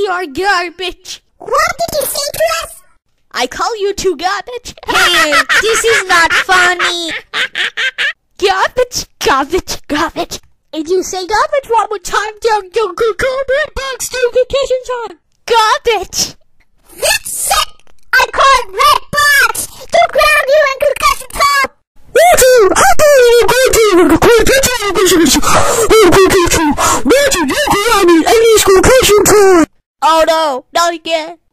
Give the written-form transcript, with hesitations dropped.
You're garbage. What did you say to us? I call you two garbage. Hey, this is not funny. Garbage, garbage, garbage. If you say garbage one more time, you'll go red box to concussion time. Garbage. That's it! I called red box to ground you in concussion time! Oh no, not again.